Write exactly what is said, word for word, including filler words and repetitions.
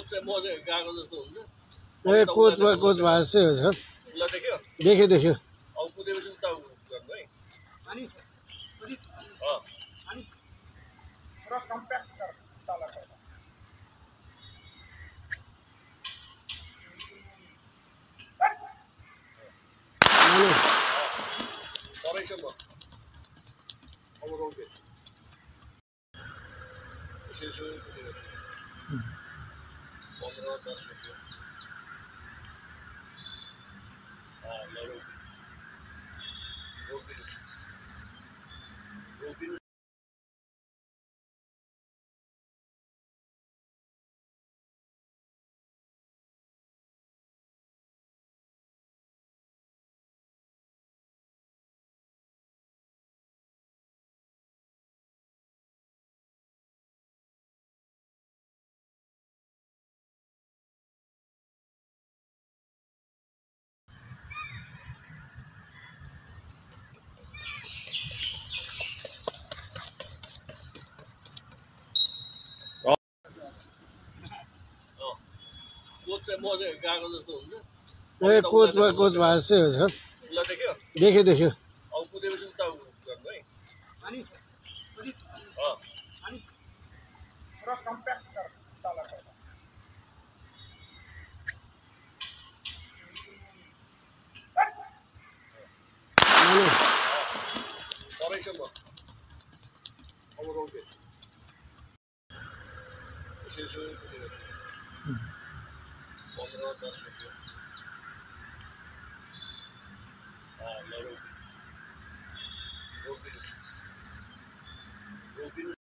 चाहिँ म चाहिँ गएको जस्तो हुन्छ। ए कोच भयो कोच भए जस्तै हो सर। ल देख्यो देख्यो देख्यो अब कुदेपछि उता गर्नु है। अनि अँ अनि पुरा कम्प्याक्ट गर तल कर तराईसम्म अब रोके यसो यसो कुदेर पन्ध्र दस रुपियाँ अँ ल रोकिदिनुहोस् रोकिदिनुहोस् रोकिदिनुहोस्। कोच चाहिँ म चाहिँ गएको जस्तो हुन्छ। ए कोच भयो कोच भए जस्तै हो सर। ल देख्यो देख्यो देख्यो अब कुदेपछि उता गर्नु है। अनि अँ अनि पुरा कम्प्याक्ट गर तल कर तराईसम्म अब रोके यसो यसो कुदेर पन्ध्र दस रुपियाँ अँ ल रोकिदिनुहोस् रोकिदिनुहोस् रोकिदिनुहोस्।